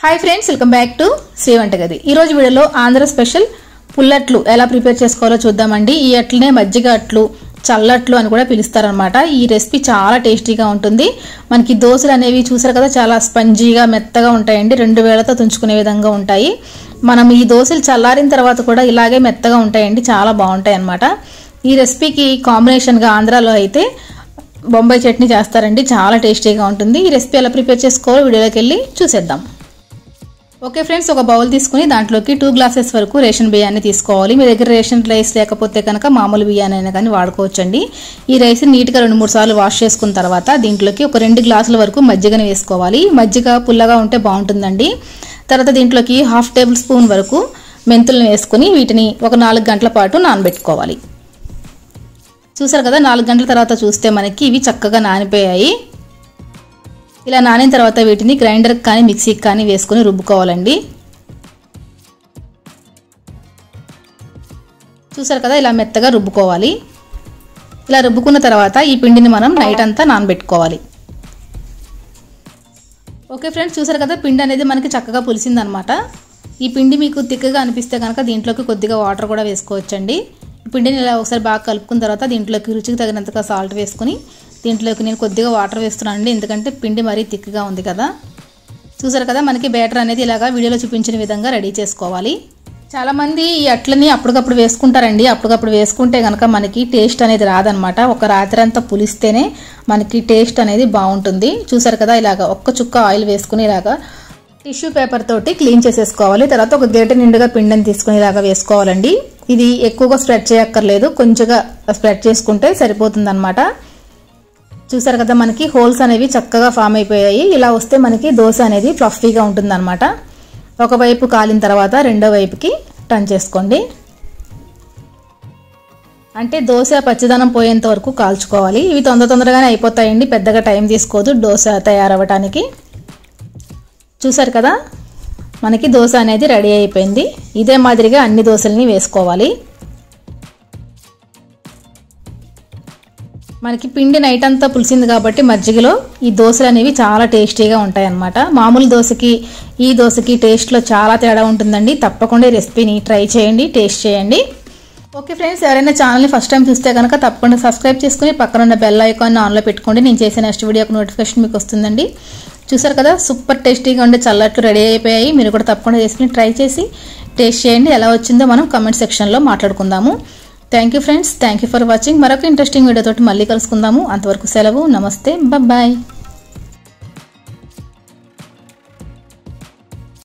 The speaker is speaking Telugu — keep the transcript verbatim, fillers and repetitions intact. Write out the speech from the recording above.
Hi friends, welcome back to Sri Vantagadi. ఈ రోజు వీడియోలో ఆంధ్ర స్పెషల్ పుల్లట్లు ఎలా ప్రిపేర్ చేసుకోవాలో చూద్దామండి. ఈ అట్లనే మజ్జిగ అట్లు, చల్లట్లు అని కూడా పిలుస్తారనమాట. ఈ రెసిపీ చాలా టేస్టీగా ఉంటుంది. మనకి దోశలు అనేవి చూసారు కదా, చాలా స్పంజీగా మెత్తగా ఉంటాయండి. రెండు వేలతో తుంచుకునే విధంగా ఉంటాయి. మనం ఈ దోశలు చల్లారిన తర్వాత కూడా ఇలాగే మెత్తగా ఉంటాయండి, చాలా బాగుంటాయి అన్నమాట. ఈ రెసిపీకి కాంబినేషన్గా ఆంధ్రాలో అయితే బొంబాయి చట్నీ చేస్తారండి, చాలా టేస్టీగా ఉంటుంది. ఈ రెసిపీ ఎలా ప్రిపేర్ చేసుకోవాలో వీడియోలోకి వెళ్ళి చూసేద్దాం. ఓకే ఫ్రెండ్స్, ఒక బౌల్ తీసుకుని దాంట్లోకి టూ గ్లాసెస్ వరకు రేషన్ బియ్యాన్ని తీసుకోవాలి. మీ దగ్గర రేషన్ రైస్ లేకపోతే కనుక మామూలు బియ్యాన్ని అయినా కానీ వాడుకోవచ్చండి. ఈ రైస్ నీట్గా రెండు మూడు సార్లు వాష్ చేసుకున్న తర్వాత దీంట్లోకి ఒక రెండు గ్లాసుల వరకు మజ్జిగని వేసుకోవాలి. మజ్జిగ పుల్లగా ఉంటే బాగుంటుందండి. తర్వాత దీంట్లోకి హాఫ్ టేబుల్ స్పూన్ వరకు మెంతులను వేసుకుని వీటిని ఒక నాలుగు గంటల పాటు నానబెట్టుకోవాలి. చూసారు కదా, నాలుగు గంటల తర్వాత చూస్తే మనకి ఇవి చక్కగా నానిపోయాయి. ఇలా నానిన తర్వాత వీటిని గ్రైండర్కి కానీ మిక్సీకి కానీ వేసుకొని రుబ్బుకోవాలండి. చూసారు కదా, ఇలా మెత్తగా రుబ్బుకోవాలి. ఇలా రుబ్బుకున్న తర్వాత ఈ పిండిని మనం నైట్ అంతా నానబెట్టుకోవాలి. ఓకే ఫ్రెండ్స్, చూసారు కదా, పిండి అనేది మనకి చక్కగా పులిసిందనమాట. ఈ పిండి మీకు తిక్కగా అనిపిస్తే కనుక దీంట్లోకి కొద్దిగా వాటర్ కూడా వేసుకోవచ్చండి. పిండిని ఇలా ఒకసారి బాగా కలుపుకున్న తర్వాత దీంట్లోకి రుచికి తగినంతగా సాల్ట్ వేసుకుని దీంట్లోకి నేను కొద్దిగా వాటర్ వేస్తున్నానండి, ఎందుకంటే పిండి మరీ తిక్కుగా ఉంది కదా. చూసారు కదా, మనకి బ్యాటర్ అనేది ఇలాగా వీడియోలో చూపించిన విధంగా రెడీ చేసుకోవాలి. చాలామంది ఈ అట్లని అప్పటికప్పుడు వేసుకుంటారండి. అప్పటికప్పుడు వేసుకుంటే కనుక మనకి టేస్ట్ అనేది రాదనమాట. ఒక రాత్రి అంతా పులిస్తేనే మనకి టేస్ట్ అనేది బాగుంటుంది. చూసారు కదా, ఇలాగ ఒక్క చుక్క ఆయిల్ వేసుకుని ఇలాగా టిష్యూ పేపర్ తోటి క్లీన్ చేసేసుకోవాలి. తర్వాత ఒక గేట నిండుగా పిండిని తీసుకుని ఇలాగా వేసుకోవాలండి. ఇది ఎక్కువగా స్ప్రెడ్ చేయక్కర్లేదు, కొంచెంగా స్ప్రెడ్ చేసుకుంటే సరిపోతుంది అనమాట. చూసారు కదా, మనకి హోల్స్ అనేవి చక్కగా ఫామ్ అయిపోయాయి. ఇలా వస్తే మనకి దోశ అనేది ఫ్లఫీగా ఉంటుంది అనమాట. ఒకవైపు కాలిన తర్వాత రెండో వైపుకి టర్న్ చేసుకోండి. అంటే దోశ పచ్చిదనం పోయేంత వరకు కాల్చుకోవాలి. ఇవి తొందర తొందరగానే అయిపోతాయండి, పెద్దగా టైం తీసుకోదు దోశ తయారవ్వటానికి. చూసారు కదా, మనకి దోశ అనేది రెడీ అయిపోయింది. ఇదే మాదిరిగా అన్ని దోశల్ని వేసుకోవాలి. మనకి పిండి నైట్ అంతా పులిసింది కాబట్టి మజ్జిగలో ఈ దోశలు అనేవి చాలా టేస్టీగా ఉంటాయి అన్నమాట. మామూలు దోశకి ఈ దోశకి టేస్ట్లో చాలా తేడా ఉంటుందండి. తప్పకుండా ఈ రెసిపీని ట్రై చేయండి, టేస్ట్ చేయండి. ఓకే ఫ్రెండ్స్, ఎవరైనా ఛానల్ని ఫస్ట్ టైం చూస్తే కనుక తప్పకుండా సబ్స్క్రైబ్ చేసుకుని పక్కన ఉన్న బెల్ ఐకాన్ ఆన్లో పెట్టుకోండి. నేను చేసే నెక్స్ట్ వీడియోకి నోటిఫికేషన్ మీకు వస్తుందండి. చూసారు కదా, సూపర్ టేస్టీగా ఉండే చల్లట్లు రెడీ అయిపోయాయి. మీరు కూడా తప్పకుండా చేసుకుని ట్రై చేసి టేస్ట్ చేయండి. ఎలా వచ్చిందో మనం కామెంట్ సెక్షన్లో మాట్లాడుకుందాము. Thank you friends, thank you for watching. మరొక ఇంట్రెస్టింగ్ వీడియోతో మళ్ళీ కలుసుకుందాము. అంతవరకు సెలవు, నమస్తే, బాయ్.